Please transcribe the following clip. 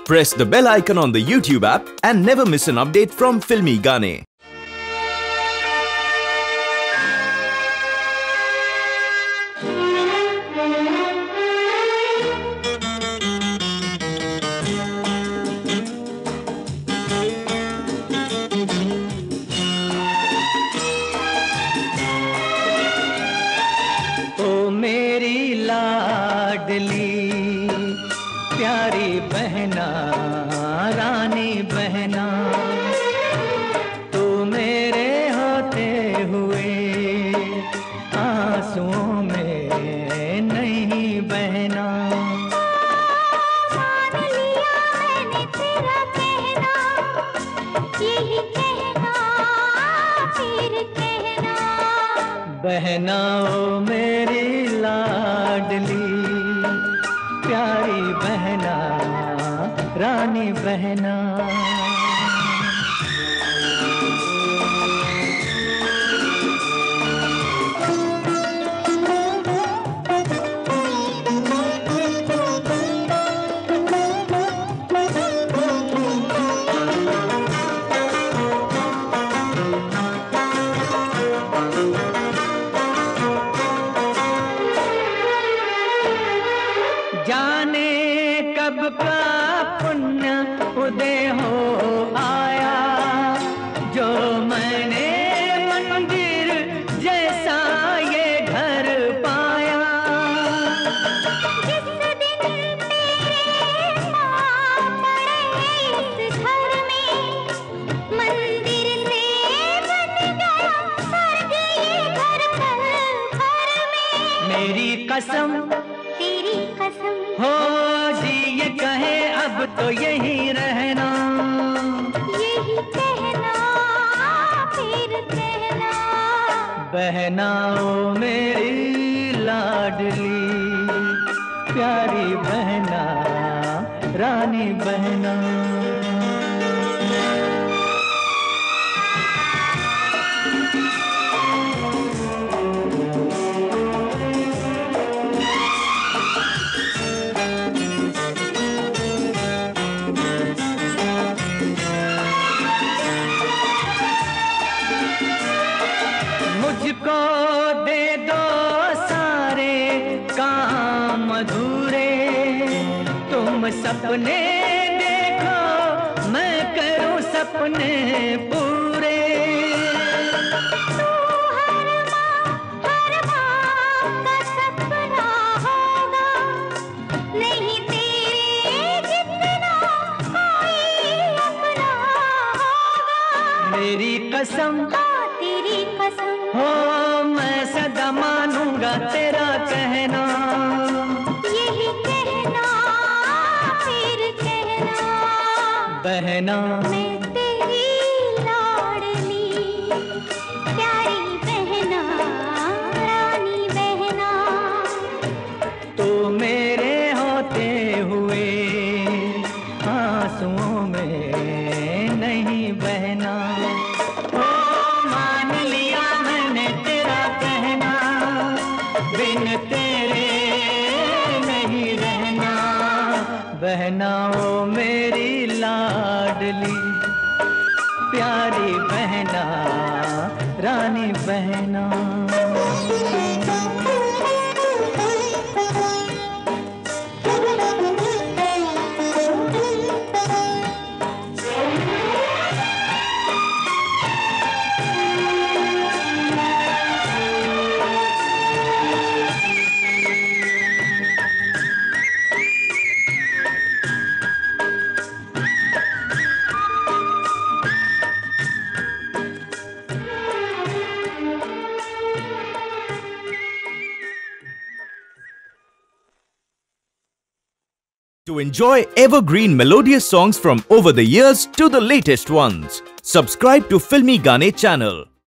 Press the bell icon on the YouTube app and never miss an update from Filmy Gaane. ओ मेरी लाडली प्यारी बहना रानी बहना, तू मेरे होते हुए आंसुओं में नहीं बहना। मान लिया मैंने तेरा कहना, यही कहना फिर कहना। बहना ओ मेरी लाडली प्यारी बहना रानी बहना। जाने कब का पुण्य उदय हो आया, जो मैंने मंदिर जैसा ये घर पाया। जिस दिन तेरे पाँव पड़े इस घर में, मंदिर से बन गया स्वर्ग ये घर पल भर में। मेरी कसम तेरी कसम हो जी ये कहे अब तो यही रहना। यही कहना फिर कहना। बहना ओ मेरी लाडली प्यारी बहना रानी बहना। मुझको दे दो सारे काम अधूरे, तुम सपने देखो मैं करूं सपने पूरे। तू हर माँ का सपना होगा, नहीं तेरे जितना कोई अपना होगा। मेरी कसम हाँ तेरी कसम हो मैं सदा मानूंगा तेरा कहना। यही कहना फिर कहना। बहना मैं तेरी लाडली प्यारी बहना रानी बहना। तो मेरे होते हुए आंसुओं में नहीं बहना। ओ मान लिया मैंने तेरा कहना, बिन तेरे नहीं रहना। बहना ओ मेरी लाडली प्यारी बहना रानी बहना। To enjoy evergreen melodious songs from over the years to the latest ones, subscribe to Filmy Gaane channel.